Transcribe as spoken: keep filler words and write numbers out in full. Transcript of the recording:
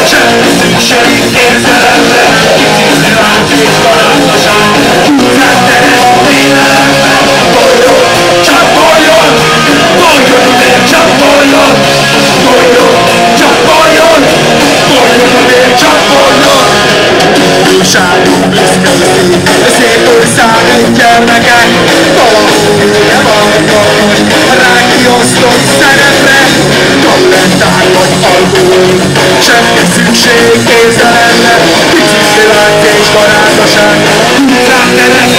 semmi szükség érzelemre, kicsizni lát és barátság. Rendes lélelemben, bolyog, csak bolyog, bolyog a vér, csak bolyog, bolyog, csak bolyog, bolyog a vér, csak bolyog. Újságok büszkeség, a szép ország egy gyermekek, valahol vége vannak, ránk kiosztott szerepre, talentár vagy alkohol, semmi szükség érzelemre, kicsizni lát és barátság. Ránk